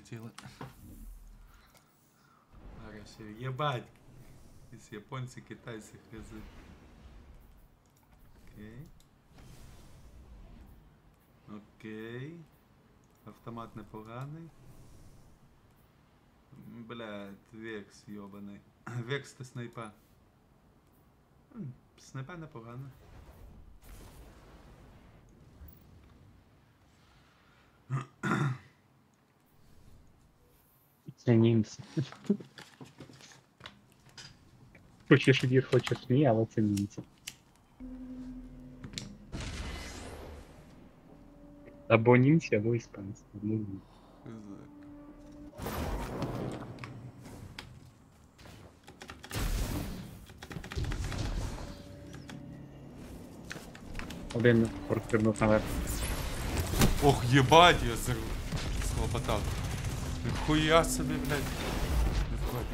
Тіло. Нарешті, єбать! Якісь японці, китайці, хрези. Окей. Окей. Автомат непоганий. Блядь, Векс йобаний. Векс та снайпа. Снайпа непогана. Це німці. Хочеш вір, хочеш ні, але це німці. Або німці, або іспанці. Один розкривнув наверх. Ох, єбать, я схлопотав. Ніхуя собі, блядь. Не входь.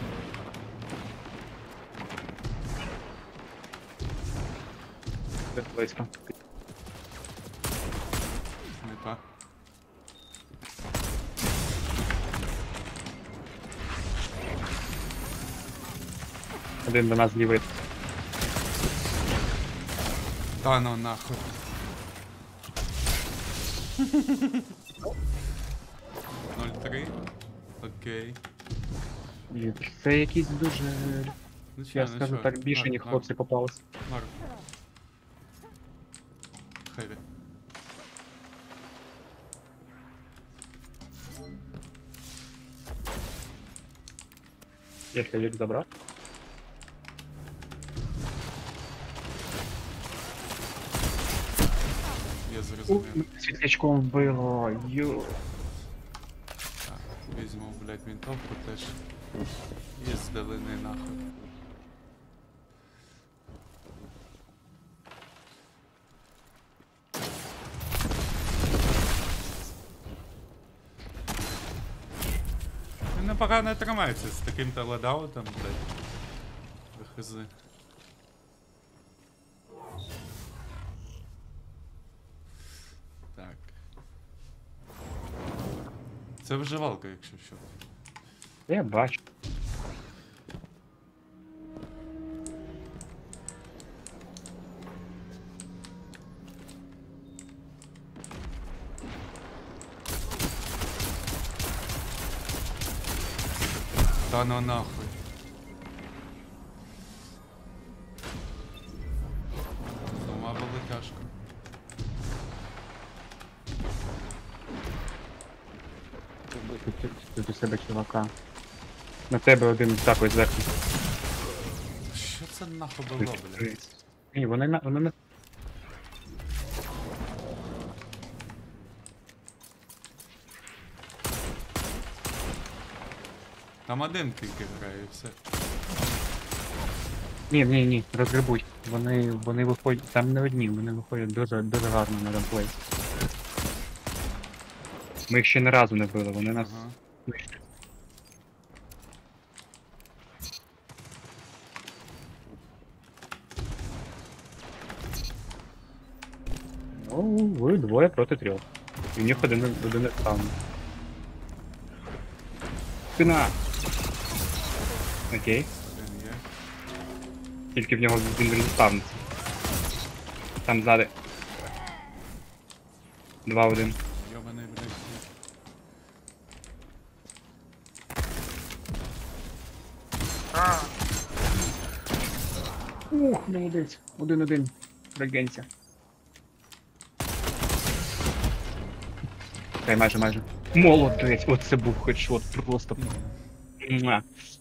Близько. Снайпа. Один до нас злівий. Та ну нахуй. Три. Окей. Це якісь дуже, Ну я скажу так, бішені хлопці попались. Норм. Хеві. Я хевік забрав. Я зрозумів. Світлячком вбило, ю. Так, візьму, блядь, вінтовку теж. І з долини нахуй. Він непогано тримається з таким таладаутом, блядь. Хз. Так. Це виживалка, якщо що. Я бачу. Та ну нахуй. Дома було тяжко. Тут у себе чувака. На тебе один такий зверху. Що це нахуй було, блядь? Ні, вони на... Там один тільки грає і все. Ні, розгребуть. Вони виходять, там не одні, вони виходять дуже гарно на рамплей. Ми їх ще не разу не били, вони нас... Ага. Ну, ви двоє проти трьох. І в них один стан. Спина! Окей. Один є. Тільки в нього він респавниться. Там ззади. 2-1. Йобаний, блядь. Ух, молодець. 1-1. Регенця. Окей, майже. Молодець! Оце був хедшот, просто. Муа.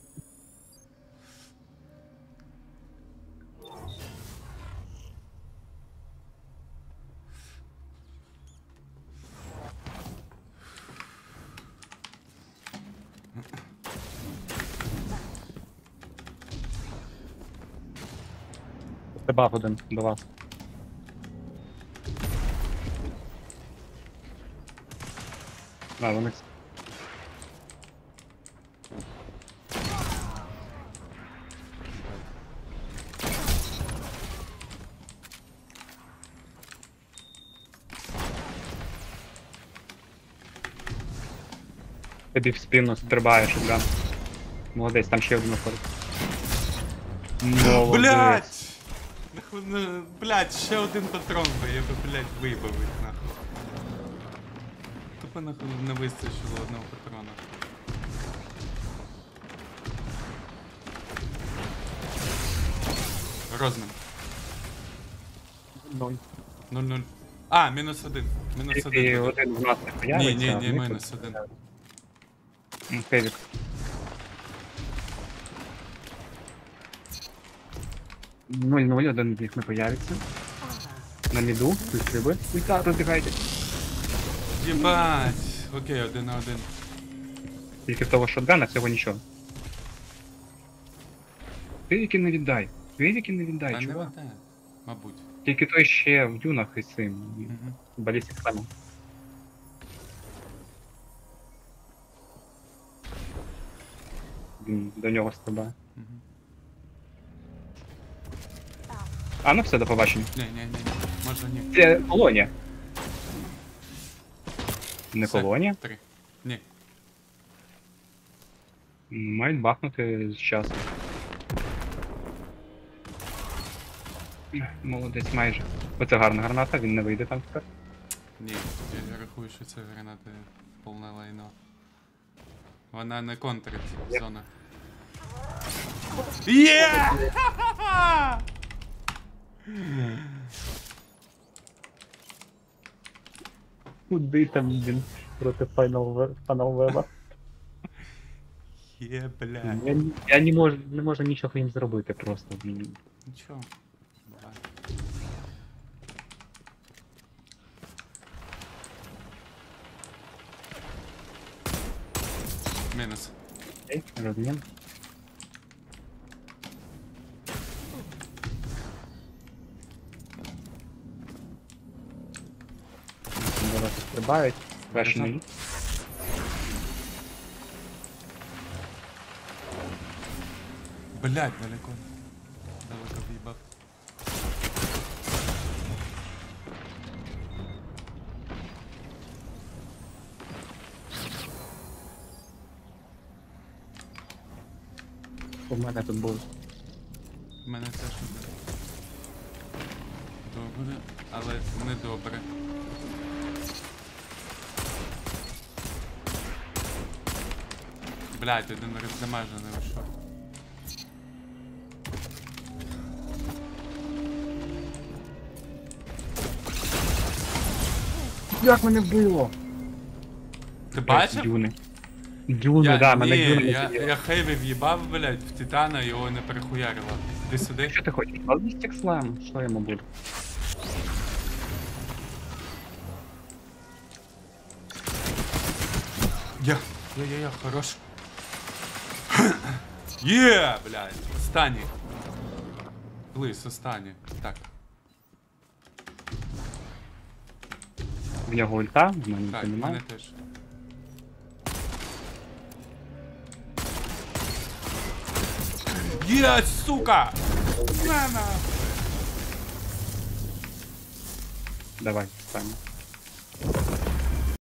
Це баф один до вас. А, вони... Тобі в спину стрибає шотган. Молодець, там ще один виходить. Молодець. Блять! Блять, ще один патрон би, я би, блять, вибив їх нахуй. Тупо нахуй не вистачило одного патрона. Розмін. 0-0. А, мінус один. Мінус І один. один в нас не появиться. Ні, мінус один. Февік. 0-0, один з них не появиться. На міду, тут риби. Ульта, розбігайте. Єбать! Окей, 1 на 1. Тільки в того шотгана всього нічого. Февіки не віддай. Февіки не віддай, Та не чувак. веде, мабуть. Тільки той ще в дюнах із цим. Мгм. Балістик само. Він до нього стрибає. Мгм. А, ну все, до побачення. Ні, може ні. Це колонія. Не Все, колонія. 3. Ні. Мають бахнути з часу. Молодець, майже. Оце гарна граната, він не вийде там тепер. Ні, я рахую, що це граната повне лайно. Вона не контрить зона. Є! Ха-ха-ха! Куди там він проти Final Web? Є, блядь. Я не можу нічого їм зробити просто. Нічого. Буває. Мінус. Окей, розмін. Зараз стрибають. Краще не їдь. Блядь, далеко. Далеко в'їбав. У мене тут був. У мене теж буде. Добре, але не добре. Блядь, один роздамажений ушов. Як мене вбило? Ти бачив? Дюни. Дюни, да, мене ні, дюни не я сиділи. хейві в'їбав, блядь, в Титана, його не перехуярило. Іди сюди. Що ти хочеш? Балістик слайм, що йому буде? Я, хорош. Є, блядь, останній. Плис, останній. Так, В нього ульта, в мене так, це мене немає. теж. Є, сука! На! Давай, станемо.